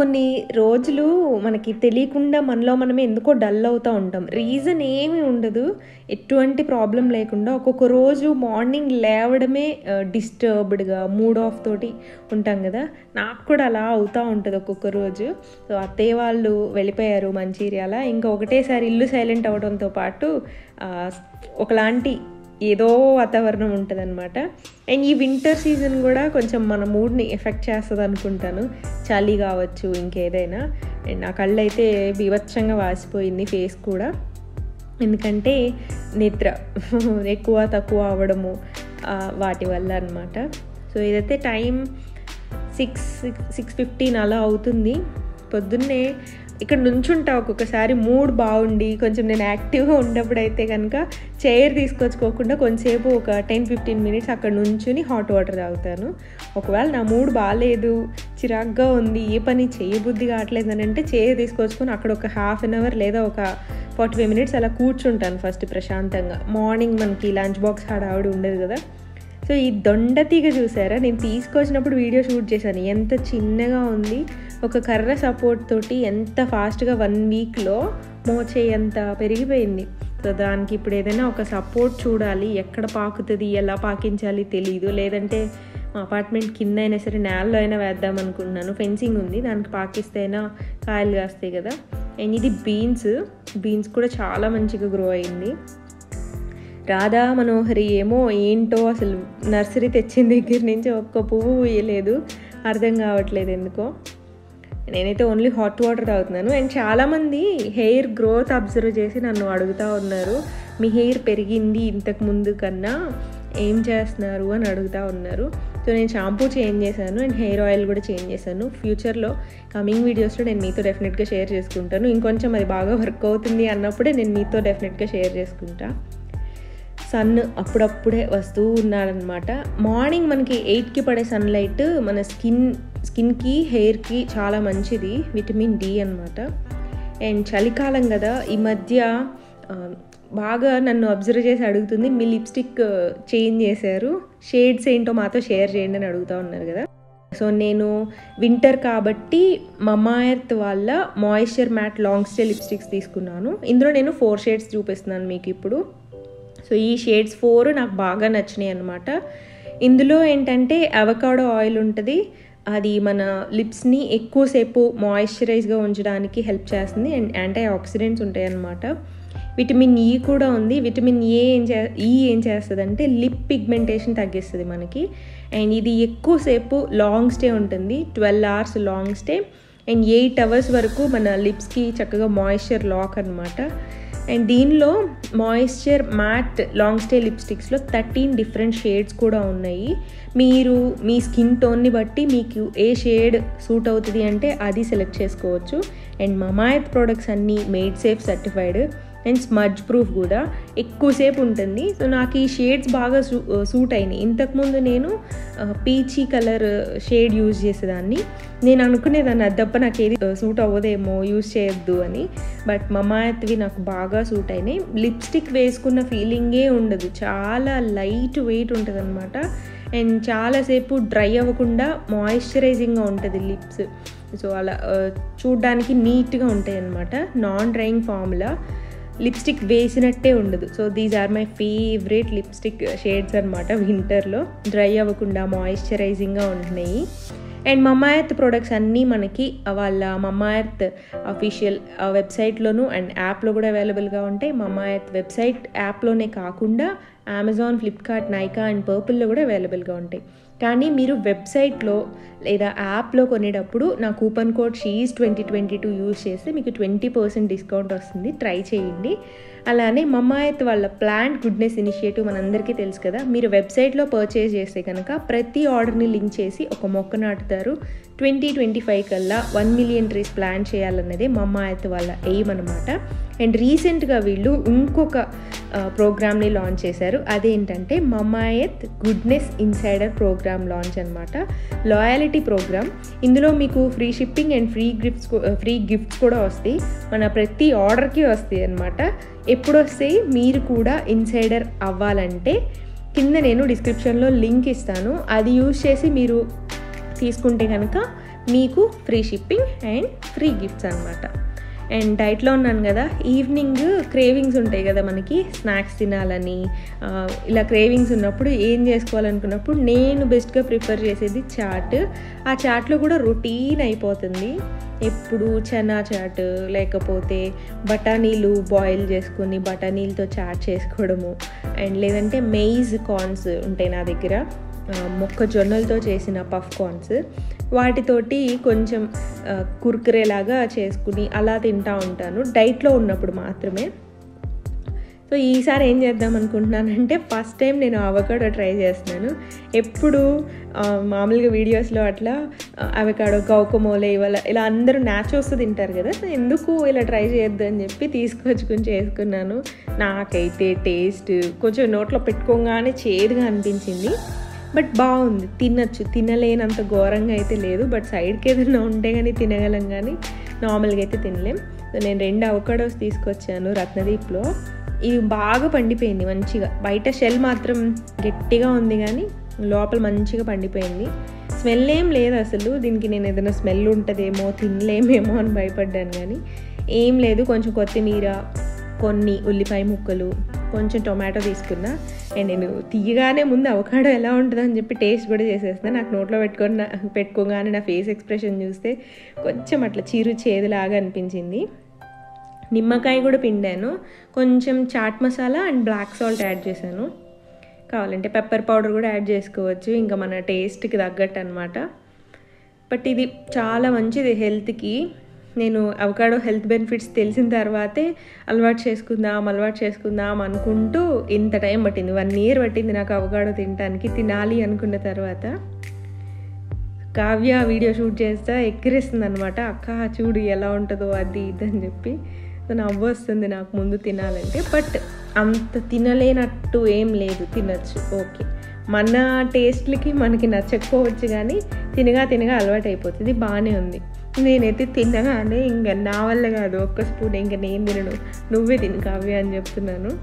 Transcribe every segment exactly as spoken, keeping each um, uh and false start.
కొన్ని రోజులు మనకి తెలియకుండా మనలో మనమే ఎందుకో డల్ అవుతూ ఉంటాం. రీజన్ ఏమీ ఉండదు. ఎటువంటి ప్రాబ్లమ్ లేకుండా ఒక్కొక్క రోజు మార్నింగ్ లేవడమే ఆహ్, డిస్టర్బ్డ్‌గా మూడ్ ఆఫ్ తోటి ఉంటాం గదా! నాకు కూడా అలా అవుతా ఉంటది ఒక్కొక్క రోజు. సో, అత్తయ్య వాళ్ళు వెళ్ళిపోయారు మంచిర్యాల. ఇంకా ఒకటేసారి ఇల్లు సైలెంట్ అవ్వడంతో పాటు ఆహ్, ఒకలాంటి ఏదో వాతావరణం ఉంటదనమాట. అండ్ ఈ వింటర్ సీజన్ గూడా కొంచెం మన మూడ్‌ని ఎఫెక్ట్ చేస్తదనుకుంటాను. చలి గావచ్చు, ఇంకేదైనా. అండ్ నా కళ్ళైతే బీభత్సంగా వాసిపోయింది, ఫేస్ కూడా. ఎందుకంటే నిద్ర ఎక్కువ, తక్కువ అవ్వడము ఆహ్, వాటి వల్ల అనమాట. సో, ఇదైతే టైం సిక్స్ సిక్స్ ఫిఫ్టీన్ అలా అవుతుంది. పొద్దున్నే ఇక్కడ నుంచుంటా ఒక్కొక్కసారి మూడ్ బాగుండి కొంచెం నేను యాక్టివ్గా ఉన్నప్పుడైతే కనుక చైర్ తీసుకొచ్చుకోకుండా కొంచెంసేపు ఒక టెన్ ఫిఫ్టీన్ మినిట్స్ అక్కడ నుంచుని హాట్ వాటర్ తాగుతాను. ఒకవేళ నా మూడ్ బాగాలేదు, చిరాగ్గా ఉంది, ఏ పని చేయబుద్ధి కావట్లేదు అని అంటే చైర్ తీసుకొచ్చుకొని అక్కడ ఒక హాఫ్ అన్ అవర్ లేదా ఒక ఫార్టీ ఫైవ్ మినిట్స్ అలా కూర్చుంటాను ఫస్ట్ ప్రశాంతంగా. మార్నింగ్ మనకి లంచ్ బాక్స్ హడావుడి ఉండదు కదా. సో, ఈ దొండతీగ చూసారా, నేను తీసుకొచ్చినప్పుడు వీడియో షూట్ చేశాను. ఎంత చిన్నగా ఉంది, ఒక కర్ర సపోర్ట్ తోటి ఎంత ఫాస్ట్గా వన్ వీక్లో మోచేయంత పెరిగిపోయింది. సో, దానికి ఇప్పుడు ఏదైనా ఒక సపోర్ట్ చూడాలి. ఎక్కడ పాకుతుంది, ఎలా పాకించాలి తెలీదు. లేదంటే మా అపార్ట్మెంట్ కింద అయినా సరే నేలలో అయినా వేద్దాం అనుకుంటున్నాను. ఫెన్సింగ్ ఉంది, దానికి పాకిస్తే అయినా కాయలు కాస్తాయి కదా. అండ్ ఇది బీన్స్ బీన్స్ కూడా చాలా మంచిగా గ్రో అయింది. రాధా మనోహరి ఏమో ఏంటో అసలు నర్సరీ తెచ్చిన దగ్గర నుంచి ఒక్క పువ్వు వేయలేదు, అర్థం కావట్లేదు ఎందుకో. నేనైతే ఓన్లీ హాట్ వాటర్ తాగుతున్నాను. అండ్ చాలామంది హెయిర్ గ్రోత్ అబ్జర్వ్ చేసి నన్ను అడుగుతూ ఉన్నారు, మీ హెయిర్ పెరిగింది ఇంతకు ముందు కన్నా, ఏం చేస్తున్నారు అని అడుగుతూ ఉన్నారు. సో, నేను షాంపూ చేంజ్ చేశాను అండ్ హెయిర్ ఆయిల్ కూడా చేంజ్ చేశాను. ఫ్యూచర్లో కమింగ్ వీడియోస్లో నేను మీతో డెఫినెట్గా షేర్ చేసుకుంటాను. ఇంకొంచెం అది బాగా వర్క్ అవుతుంది అన్నప్పుడే నేను మీతో డెఫినెట్గా షేర్ చేసుకుంటా. సన్ అప్పుడప్పుడే వస్తూ ఉన్నాడనమాట. మార్నింగ్ మనకి ఎయిట్కి పడే సన్లైట్ మన స్కిన్ స్కిన్కి హెయిర్కి చాలా మంచిది, విటమిన్ డి అనమాట. అండ్ చలికాలం కదా, ఈ మధ్య బాగా నన్ను అబ్జర్వ్ చేసి అడుగుతుంది, మీ లిప్స్టిక్ చేంజ్ చేశారు, షేడ్స్ ఏంటో మాతో షేర్ చేయండి అని అడుగుతూ ఉన్నారు కదా. సో, నేను వింటర్ కాబట్టి మమా ఎర్త్ వాళ్ళ moisture matte long stay lipsticks తీసుకున్నాను. ఇందులో నేను ఫోర్ షేడ్స్ చూపిస్తున్నాను మీకు ఇప్పుడు. సో, ఈ షేడ్స్ ఫోర్ నాకు బాగా నచ్చినాయి అనమాట. ఇందులో ఏంటంటే అవకాడో ఆయిల్ ఉంటుంది, అది మన లిప్స్ని ఎక్కువసేపు మాయిశ్చరైజ్గా ఉంచడానికి హెల్ప్ చేస్తుంది. అండ్ యాంటీ ఆక్సిడెంట్స్ ఉంటాయి అన్నమాట. విటమిన్ ఈ కూడా ఉంది. విటమిన్ ఏ ఏం చే ఈ ఏం చేస్తుంది అంటే లిప్ పిగ్మెంటేషన్ తగ్గిస్తుంది మనకి. అండ్ ఇది ఎక్కువసేపు లాంగ్ స్టే ఉంటుంది, twelve hours long stay. And eight hours వరకు మన లిప్స్కి చక్కగా మాయిశ్చర్ లాక్ అనమాట. అండ్ దీనిలో మాయిశ్చర్ మ్యాట్ లాంగ్ స్టే లిప్స్టిక్స్లో థర్టీన్ డిఫరెంట్ షేడ్స్ కూడా ఉన్నాయి. మీరు మీ స్కిన్ టోన్ని బట్టి మీకు ఏ షేడ్ సూట్ అవుతుంది అంటే అది సెలెక్ట్ చేసుకోవచ్చు. అండ్ మమా ఎర్త్ ప్రోడక్ట్స్ అన్నీ made safe certified and smudge proof కూడా, ఎక్కువసేపు ఉంటుంది. సో, నాకు ఈ షేడ్స్ బాగా సూ సూట్ అయినాయి. ఇంతకుముందు నేను పీచీ కలర్ షేడ్ యూజ్ చేసేదాన్ని. నేను అనుకునేదాన్ని అది తప్ప నాకు ఏది సూట్ అవ్వదేమో, యూజ్ చేయొద్దు అని. బట్ మమా ఎర్త్వి నాకు బాగా సూట్ అయినాయి. లిప్స్టిక్ వేసుకున్న ఫీలింగే ఉండదు, చాలా లైట్ వెయిట్ ఉంటుంది అనమాట. అండ్ చాలాసేపు డ్రై అవ్వకుండా మాయిశ్చరైజింగ్గా ఉంటుంది లిప్స్. సో, అలా చూడ్డానికి నీట్గా ఉంటాయి అన్నమాట. నాన్ డ్రైయింగ్ ఫార్ములా, లిప్స్టిక్ వేసినట్టే ఉండదు. So, these are my favourite lipstick shades అనమాట. వింటర్లో డ్రై అవ్వకుండా మాయిశ్చరైజింగ్గా ఉంటున్నాయి. అండ్ మమా ఎర్త్ ప్రొడక్ట్స్ అన్నీ మనకి వాళ్ళ మమా ఎర్త్ అఫీషియల్ వెబ్సైట్లోను అండ్ యాప్లో కూడా అవైలబుల్గా ఉంటాయి. మమా ఎర్త్ వెబ్సైట్ యాప్లోనే కాకుండా అమెజాన్, ఫ్లిప్కార్ట్, నైకా అండ్ పర్పుల్లో కూడా అవైలబుల్గా ఉంటాయి. కానీ మీరు వెబ్సైట్లో లేదా యాప్లో కొనేటప్పుడు నా కూపన్ కోడ్ షీఈస్ ట్వంటీ ట్వంటీ టూ యూజ్ చేస్తే మీకు ట్వంటీ పర్సెంట్ డిస్కౌంట్ వస్తుంది. ట్రై చేయండి. అలానే మమా ఎర్త్ వాళ్ళ ప్లాంట్ గుడ్నెస్ ఇనిషియేటివ్ మనందరికీ తెలుసు కదా. మీరు వెబ్సైట్లో పర్చేజ్ చేస్తే కనుక ప్రతి ఆర్డర్ని లింక్ చేసి ఒక మొక్క నాటుతారు. ట్వంటీ ట్వంటీ ఫైవ్ కల్లా వన్ మిలియన్ ట్రీస్ ప్లాన్ చేయాలన్నదే మమా ఎర్త్ వాళ్ళ ఎయిమ్ అనమాట. అండ్ రీసెంట్గా వీళ్ళు ఇంకొక ప్రోగ్రామ్ని లాంచ్ చేశారు. అదేంటంటే Mamaearth goodness insider program launch అనమాట. Loyalty program. ఇందులో మీకు free shipping and free gifts free gifts కూడా వస్తాయి. మన ప్రతి ఆర్డర్కి వస్తాయి అనమాట. ఎప్పుడు వస్తాయి, మీరు కూడా ఇన్సైడర్ అవ్వాలంటే కింద నేను డిస్క్రిప్షన్లో లింక్ ఇస్తాను, అది యూజ్ చేసి మీరు తీసుకుంటే కనుక మీకు free shipping and free gifts అనమాట. అండ్ డైట్లో ఉన్నాను కదా, ఈవినింగ్ క్రేవింగ్స్ ఉంటాయి కదా మనకి, స్నాక్స్ తినాలని ఇలా క్రేవింగ్స్ ఉన్నప్పుడు ఏం చేసుకోవాలనుకున్నప్పుడు నేను బెస్ట్గా ప్రిఫర్ చేసేది చాట్. ఆ చాట్లో కూడా రొటీన్ అయిపోతుంది. ఎప్పుడు చనా చాట్, లేకపోతే బఠానీలు బాయిల్ చేసుకుని బఠానీలతో చాట్ చేసుకోవడము, అండ్ లేదంటే మెయిజ్ కార్న్స్ ఉంటాయి నా దగ్గర, మొక్కజొన్నలతో చేసిన పఫ్ కార్న్స్, వాటితోటి కొంచెం కుర్కురేలాగా చేసుకుని అలా తింటూ ఉంటాను డైట్లో ఉన్నప్పుడు మాత్రమే. సో ఈసారి ఏం చేద్దాం అనుకుంటున్నానంటే, ఫస్ట్ టైం నేను అవకాడో ట్రై చేస్తున్నాను. ఎప్పుడు మామూలుగా వీడియోస్లో అట్లా అవకాడో గౌకమోలే ఇవాళ ఇలా అందరూ న్యాచురల్స్ తింటారు కదా, సో ఎందుకు ఇలా ట్రై చేయొద్దు అని చెప్పి తీసుకొచ్చుకుని చేసుకున్నాను. నాకైతే టేస్ట్ కొంచెం నోట్లో పెట్టుకోగానే చేదుగా అనిపించింది, బట్ బాగుంది, తినచ్చు. తినలేనంత ఘోరంగా అయితే లేదు, బట్ సైడ్కి ఏదైనా ఉంటే కానీ తినగలం, కానీ నార్మల్గా అయితే తినలేం. సో నేను రెండు అవకాడోస్ తీసుకొచ్చాను రత్నదీప్లో. ఇవి బాగా పండిపోయింది మంచిగా, బయట షెల్ మాత్రం గట్టిగా ఉంది కానీ లోపల మంచిగా పండిపోయింది. స్మెల్ ఏం లేదు అసలు. దీనికి నేను ఏదైనా స్మెల్ ఉంటుందేమో, తినలేమేమో అని భయపడ్డాను, కానీ ఏం లేదు. కొంచెం కొత్తిమీర, కొన్ని ఉల్లిపాయ ముక్కలు, కొంచెం టొమాటో తీసుకున్నా. అండ్ నేను తీయగానే ముందు అవకాడో ఎలా ఉంటుందో అని చెప్పి టేస్ట్ కూడా చేసేస్తాను. నాకు నోట్లో పెట్టుకొని పెట్టుకోగానే నా ఫేస్ ఎక్స్ప్రెషన్ చూస్తే కొంచెం అట్లా చిరు చేదులాగా అనిపించింది. నిమ్మకాయ కూడా పిండాను, కొంచెం chaat masala and black salt add చేశాను. కావాలంటే పెప్పర్ పౌడర్ కూడా యాడ్ చేసుకోవచ్చు, ఇంకా మన టేస్ట్కి తగ్గట్టు అనమాట. బట్ ఇది చాలా మంచిది హెల్త్కి. నేను అవకాడో హెల్త్ బెనిఫిట్స్ తెలిసిన తర్వాతే అలవాటు చేసుకుందాం అలవాటు చేసుకుందాం అనుకుంటూ ఇంత టైం పట్టింది, వన్ ఇయర్ పట్టింది నాకు అవకాడో తినడానికి. తినాలి అనుకున్న తర్వాత కావ్య వీడియో షూట్ చేస్తా ఎక్కిరిస్తుంది అనమాట, అక్క చూడు ఎలా ఉంటుందో అది ఇది అని చెప్పి. సో నవ్వు వస్తుంది నాకు ముందు తినాలంటే, బట్ అంత తినలేనట్టు ఏం లేదు, తినచ్చు. ఓకే, మన టేస్ట్లకి మనకి నచ్చకపోవచ్చు, కానీ తినగా తినగా అలవాటు అయిపోతుంది, బాగానే ఉంది. నేనైతే తినగానే ఇంకా నా వల్ల కాదు, ఒక్క స్పూన్ ఇంకా నేను తినను, నువ్వే తిను కావ్య అని చెప్తున్నాను.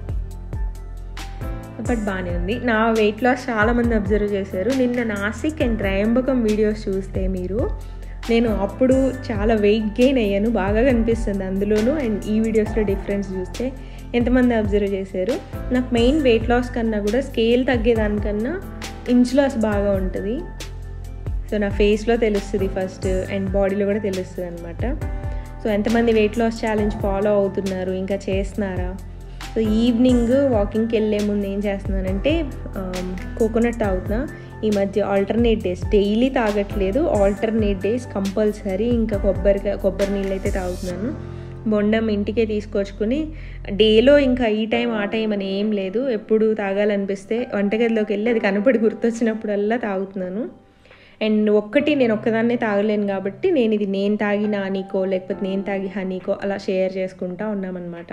బట్ బాగానే ఉంది. నా వెయిట్ లాస్ చాలామంది అబ్జర్వ్ చేశారు. నిన్న నాసిక్ అండ్ త్రయంబకం వీడియోస్ చూస్తే మీరు, నేను అప్పుడు చాలా వెయిట్ గెయిన్ అయ్యాను, బాగా కనిపిస్తుంది అందులోనూ. అండ్ ఈ వీడియోస్లో డిఫరెన్స్ చూస్తే ఎంతమంది అబ్జర్వ్ చేశారు. నాకు మెయిన్ వెయిట్ లాస్ కన్నా కూడా స్కేల్ తగ్గేదానికన్నా ఇంచ్ లాస్ బాగా ఉంటుంది. సో నా ఫేస్లో తెలుస్తుంది ఫస్ట్, అండ్ బాడీలో కూడా తెలుస్తుంది అనమాట. సో ఎంతమంది వెయిట్ లాస్ ఛాలెంజ్ ఫాలో అవుతున్నారు, ఇంకా చేస్తున్నారా? సో ఈవినింగ్ వాకింగ్కి వెళ్ళే ముందు ఏం చేస్తున్నానంటే కోకోనట్ తాగుతున్నా. ఈ మధ్య ఆల్టర్నేట్ డేస్, డైలీ తాగట్లేదు, ఆల్టర్నేట్ డేస్ కంపల్సరీ ఇంకా కొబ్బరికాయ కొబ్బరి నీళ్ళు అయితే తాగుతున్నాను. బొండం ఇంటికే తీసుకొచ్చుకుని డేలో ఇంకా ఈ టైం ఆ టైం అని ఏం లేదు, ఎప్పుడు తాగాలనిపిస్తే వంటగదిలోకి వెళ్ళి అది కనపడి గుర్తొచ్చినప్పుడల్లా తాగుతున్నాను. అండ్ ఒక్కటి నేను ఒక్కదాన్నే తాగలేను కాబట్టి నేను ఇది నేను తాగి నానీకో లేకపోతే నేను తాగి హనీకో అలా షేర్ చేసుకుంటా ఉన్నామన్నమాట.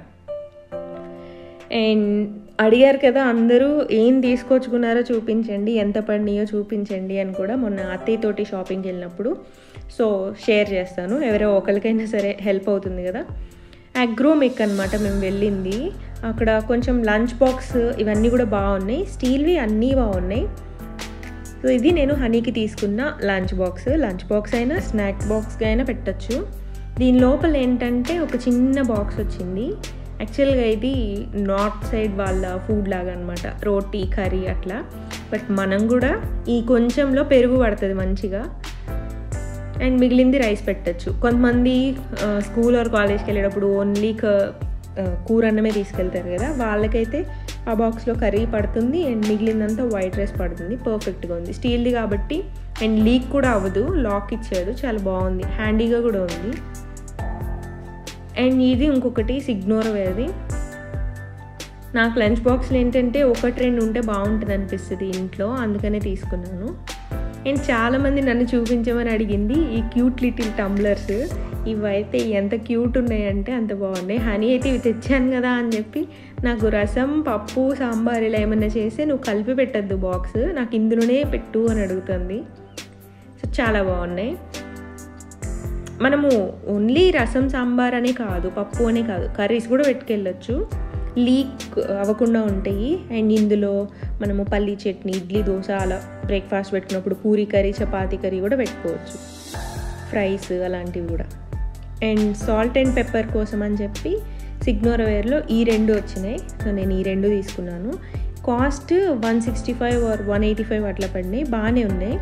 అండ్ అడిగారు కదా అందరూ ఏం తీసుకొచ్చుకున్నారో చూపించండి, ఎంత పడినాయో చూపించండి అని కూడా మొన్న అత్తయ్యతోటి షాపింగ్కి వెళ్ళినప్పుడు. సో షేర్ చేస్తాను, ఎవరో ఒకరికైనా సరే హెల్ప్ అవుతుంది కదా. అగ్రోమిక్ అనమాట మేము వెళ్ళింది, అక్కడ కొంచెం లంచ్ బాక్స్ ఇవన్నీ కూడా బాగున్నాయి, స్టీల్వి అన్నీ బాగున్నాయి. సో ఇది నేను హనీకి తీసుకున్న లంచ్ బాక్స్. లంచ్ బాక్స్ అయినా స్నాక్ బాక్స్గా అయినా పెట్టచ్చు. దీని లోపల ఏంటంటే ఒక చిన్న బాక్స్ వచ్చింది. యాక్చువల్గా ఇది నార్త్ సైడ్ వాళ్ళ ఫుడ్ లాగా అనమాట, రోటీ కర్రీ అట్లా. బట్ మనం కూడా ఈ కొంచెంలో పెరుగు పడుతుంది మంచిగా, అండ్ మిగిలింది రైస్ పెట్టచ్చు. కొంతమంది స్కూల్ ఆర్ కాలేజ్కి వెళ్ళేటప్పుడు ఓన్లీ కూర అన్నమే తీసుకెళ్తారు కదా, వాళ్ళకైతే ఆ బాక్స్లో కర్రీ పడుతుంది అండ్ మిగిలిందంతా వైట్ రైస్ పడుతుంది. పర్ఫెక్ట్గా ఉంది, స్టీల్ది కాబట్టి, అండ్ లీక్ కూడా అవ్వదు, లాక్ ఇచ్చాడు, చాలా బాగుంది, హ్యాండీగా కూడా ఉంది. అండ్ ఇది ఇంకొకటి సిగ్నోర్ వేది. నాకు లంచ్ బాక్స్లో ఏంటంటే ఒకటి రెండు ఉంటే బాగుంటుంది అనిపిస్తుంది ఇంట్లో, అందుకనే తీసుకున్నాను. అండ్ చాలామంది నన్ను చూపించమని అడిగింది ఈ క్యూట్ లిటిల్ టంబ్లర్స్. ఇవైతే ఎంత క్యూట్ ఉన్నాయంటే అంత బాగున్నాయి. హనీ అయితే ఇవి తెచ్చాను కదా అని చెప్పి నాకు రసం పప్పు సాంబార్ ఇలా ఏమన్నా చేస్తే నువ్వు కలిపి పెట్టద్దు బాక్స్, నాకు ఇందులోనే పెట్టు అని అడుగుతుంది. సో చాలా బాగున్నాయి. మనము ఓన్లీ రసం సాంబార్ అనే కాదు, పప్పు అనే కాదు, కర్రీస్ కూడా పెట్టుకెళ్ళచ్చు, లీక్ అవ్వకుండా ఉంటాయి. అండ్ ఇందులో మనము పల్లీ చట్నీ, ఇడ్లీ, దోశ అలా బ్రేక్ఫాస్ట్ పెట్టుకున్నప్పుడు పూరీ కర్రీ, చపాతీ కర్రీ కూడా పెట్టుకోవచ్చు. ఫ్రైస్ అలాంటివి కూడా. అండ్ సాల్ట్ అండ్ పెప్పర్ కోసం అని చెప్పి సిగ్నోరావేర్లో ఈ రెండు వచ్చినాయి. సో నేను ఈ రెండు తీసుకున్నాను. Cost one sixty five or one eighty five అట్లా పడినాయి, బాగానే ఉన్నాయి.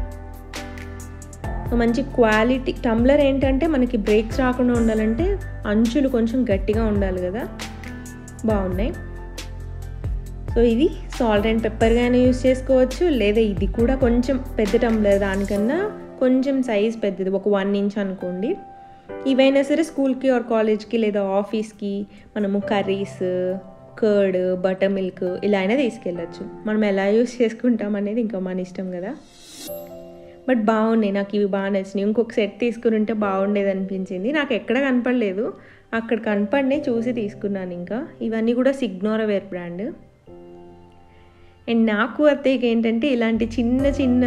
సో మంచి క్వాలిటీ. టంబ్లర్ ఏంటంటే మనకి బ్రేక్స్ రాకుండా ఉండాలంటే అంచులు కొంచెం గట్టిగా ఉండాలి కదా, బాగున్నాయి. సో ఇది సాల్ట్ అండ్ పెప్పర్గానే యూస్ చేసుకోవచ్చు, లేదా ఇది కూడా కొంచెం పెద్ద టంబ్లర్, దానికన్నా కొంచెం సైజ్ పెద్దది, ఒక వన్ ఇంచ్ అనుకోండి. ఇవైనా సరే స్కూల్కి ఆర్ కాలేజ్కి లేదా ఆఫీస్కి మనము కర్రీస్, కర్డ్, బటర్ మిల్క్ ఇలా అయినా తీసుకెళ్ళచ్చు. మనం ఎలా యూస్ చేసుకుంటాం అనేది ఇంకా మన ఇష్టం కదా. బట్ బాగున్నాయి, నాకు ఇవి బాగా నచ్చినాయి. ఇంకొక సెట్ తీసుకుని ఉంటే బాగుండేది అనిపించింది. నాకు ఎక్కడ కనపడలేదు, అక్కడ కనపడినాయి, చూసి తీసుకున్నాను. ఇంకా ఇవన్నీ కూడా సిగ్నోరావేర్ బ్రాండ్. అండ్ నాకు అత్తయ్యకి ఏంటంటే ఇలాంటి చిన్న చిన్న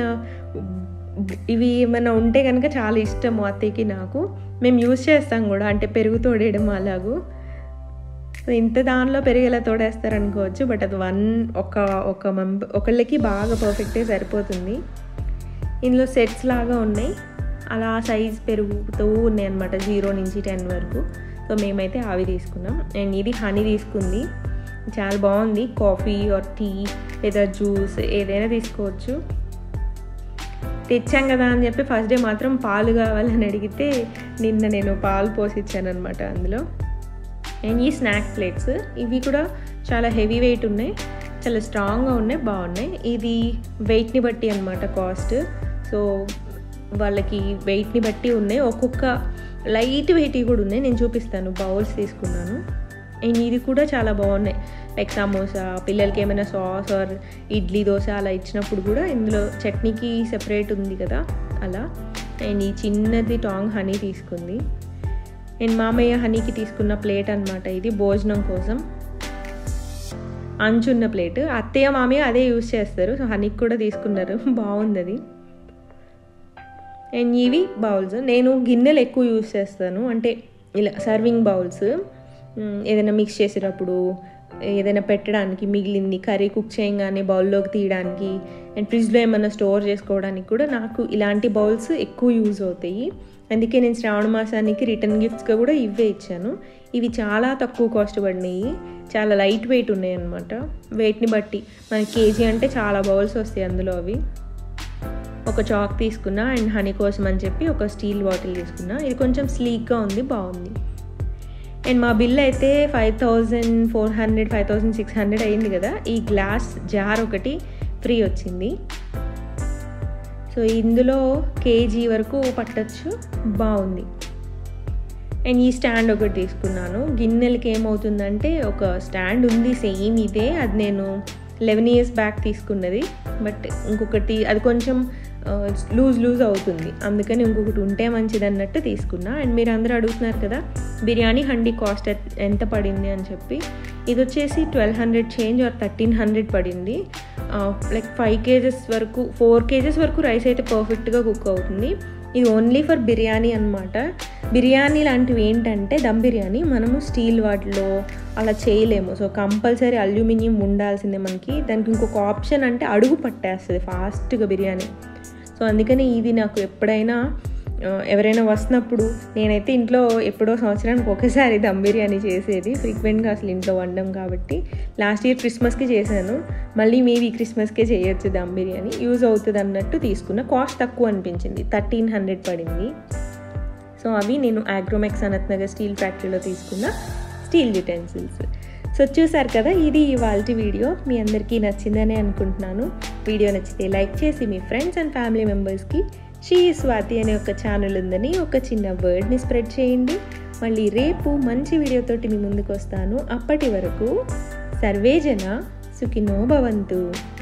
ఇవి ఏమైనా ఉంటే కనుక చాలా ఇష్టము అత్తయ్యకి నాకు. మేము యూజ్ చేస్తాం కూడా, అంటే పెరుగు తోడేయడం అలాగూ. ఇంత దానిలో పెరుగు ఎలా తోడేస్తారు అనుకోవచ్చు, బట్ అది వన్ ఒక ఒక మెంబ ఒకళ్ళకి బాగా పర్ఫెక్ట్గా సరిపోతుంది. ఇందులో సెట్స్ లాగా ఉన్నాయి, అలా సైజ్ పెరుగుతూ ఉన్నాయి అనమాట, జీరో నుంచి టెన్ వరకు. సో మేమైతే అవి తీసుకున్నాం. అండ్ ఇది హనీ తీసుకుంది, చాలా బాగుంది. కాఫీ ఆర్ టీ లేదా జ్యూస్ ఏదైనా తీసుకోవచ్చు. తెచ్చాం కదా అని చెప్పి ఫస్ట్ డే మాత్రం పాలు కావాలని అడిగితే నిన్న నేను పాలు పోసిచ్చాను అనమాట అందులో. అండ్ ఈ స్నాక్ ప్లేట్స్ ఇవి కూడా చాలా హెవీ వెయిట్ ఉన్నాయి, చాలా స్ట్రాంగ్గా ఉన్నాయి, బాగున్నాయి. ఇది వెయిట్ని బట్టి అనమాట కాస్ట్. సో వాళ్ళకి వెయిట్ని బట్టి ఉన్నాయి, ఒక్కొక్క లైట్ వెయిట్ కూడా ఉన్నాయి. నేను చూపిస్తాను. బౌల్స్ తీసుకున్నాను. అండ్ ఇది కూడా చాలా బాగున్నాయి, లైక్ సమోసా, పిల్లలకి ఏమైనా సాస్ ఆర్ ఇడ్లీ దోశ అలా ఇచ్చినప్పుడు కూడా ఇందులో చట్నీకి సెపరేట్ ఉంది కదా అలా. అండ్ ఈ చిన్నది టాంగ్ హనీ తీసుకుంది. అండ్ మామయ్య హనీకి తీసుకున్న ప్లేట్ అనమాట ఇది, భోజనం కోసం అంచున్న ప్లేట్. అత్తయ్య మామయ్య అదే యూజ్ చేస్తారు, సో హనీకి కూడా తీసుకున్నారు, బాగుంది అది. అండ్ ఇవి బౌల్స్. నేను గిన్నెలు ఎక్కువ యూజ్ చేస్తాను, అంటే ఇలా సర్వింగ్ బౌల్స్, ఏదైనా మిక్స్ చేసేటప్పుడు, ఏదైనా పెట్టడానికి మిగిలింది కర్రీ కుక్ చేయగానే బౌల్లోకి తీయడానికి, అండ్ ఫ్రిడ్జ్లో ఏమైనా స్టోర్ చేసుకోవడానికి కూడా నాకు ఇలాంటి బౌల్స్ ఎక్కువ యూజ్ అవుతాయి. అందుకే నేను శ్రావణ మాసానికి రిటర్న్ గిఫ్ట్స్గా కూడా ఇవే ఇచ్చాను. ఇవి చాలా తక్కువ కాస్ట్ పడినాయి, చాలా లైట్ వెయిట్ ఉన్నాయి అన్నమాట. వెయిట్ని బట్టి మనకి కేజీ అంటే చాలా బౌల్స్ వస్తాయి అందులో. అవి ఒక చాక్ తీసుకున్నా, అండ్ హనీ కోసం అని చెప్పి ఒక స్టీల్ బాటిల్ తీసుకున్నా. ఇది కొంచెం స్లీక్గా ఉంది, బాగుంది. అండ్ మా బిల్ అయితే five thousand four hundred five thousand six hundred అయింది కదా. ఈ గ్లాస్ జార్ ఒకటి ఫ్రీ వచ్చింది. సో ఇందులో కేజీ వరకు పట్టచ్చు, బాగుంది. అండ్ ఈ స్టాండ్ ఒకటి తీసుకున్నాను. గిన్నెలకి ఏమవుతుందంటే ఒక స్టాండ్ ఉంది సేమ్ ఇదే, అది నేను లెవెన్ ఇయర్స్ బ్యాక్ తీసుకున్నది. బట్ ఇంకొకటి అది కొంచెం లూజ్ లూజ్ అవుతుంది, అందుకని ఇంకొకటి ఉంటే మంచిది అన్నట్టు తీసుకున్నా. అండ్ మీరు అందరూ అడుగుతున్నారు కదా బిర్యానీ హండీ కాస్ట్ ఎంత పడింది అని చెప్పి. ఇది వచ్చేసి twelve hundred change or thirteen hundred పడింది. లైక్ ఫైవ్ కేజెస్ వరకు ఫోర్ కేజెస్ వరకు రైస్ అయితే పర్ఫెక్ట్గా కుక్ అవుతుంది. ఇది ఓన్లీ ఫర్ బిర్యానీ అనమాట. బిర్యానీ లాంటివి ఏంటంటే దమ్ బిర్యానీ మనము స్టీల్ వాటిలో అలా చేయలేము. సో కంపల్సరీ అల్యూమినియం ఉండాల్సిందే మనకి. దానికి ఇంకొక ఆప్షన్ అంటే అడుగు పట్టేస్తుంది ఫాస్ట్గా బిర్యానీ. సో అందుకని ఇది నాకు ఎప్పుడైనా ఎవరైనా వస్తున్నప్పుడు, నేనైతే ఇంట్లో ఎప్పుడో సంవత్సరానికి ఒకసారి దమ్ బిర్యానీ చేసేది, ఫ్రీక్వెంట్గా అసలు ఇంట్లో వండడం కాబట్టి. లాస్ట్ ఇయర్ క్రిస్మస్కి చేశాను, మళ్ళీ మేబీ క్రిస్మస్కే చేయొచ్చు దమ్ బిర్యానీ, యూజ్ అవుతుంది అన్నట్టు తీసుకున్న. కాస్ట్ తక్కువ అనిపించింది, థర్టీన్ హండ్రెడ్ పడింది. సో అవి నేను ఆగ్రోమెక్స్ అనంత్ నగర్ స్టీల్ ఫ్యాక్టరీలో తీసుకున్న స్టీల్ యుటెన్సిల్స్. సో చూసారు కదా, ఇది ఇవాల్టి వీడియో. మీ అందరికీ నచ్చిందనే అనుకుంటున్నాను. వీడియో నచ్చితే లైక్ చేసి మీ ఫ్రెండ్స్ అండ్ ఫ్యామిలీ మెంబర్స్కి షీ స్వాతి అనే ఒక ఛానల్ ఉందని ఒక చిన్న వర్డ్ని స్ప్రెడ్ చేయండి. మళ్ళీ రేపు మంచి వీడియోతోటి మీ ముందుకు వస్తాను. అప్పటి వరకు సర్వేజన సుఖినో భవంతు.